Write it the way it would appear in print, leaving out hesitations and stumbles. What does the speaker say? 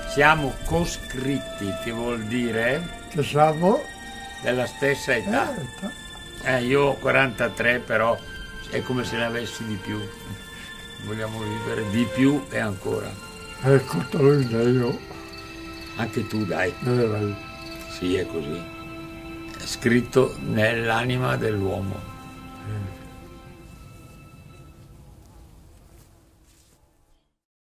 Siamo coscritti, che vuol dire Che siamo? della stessa età. Io ho 43, però è come se ne avessi di più. Vogliamo vivere di più e ancora. Ecco, te lo io. Anche tu, dai. Vai. Sì, è così. È scritto nell'anima dell'uomo.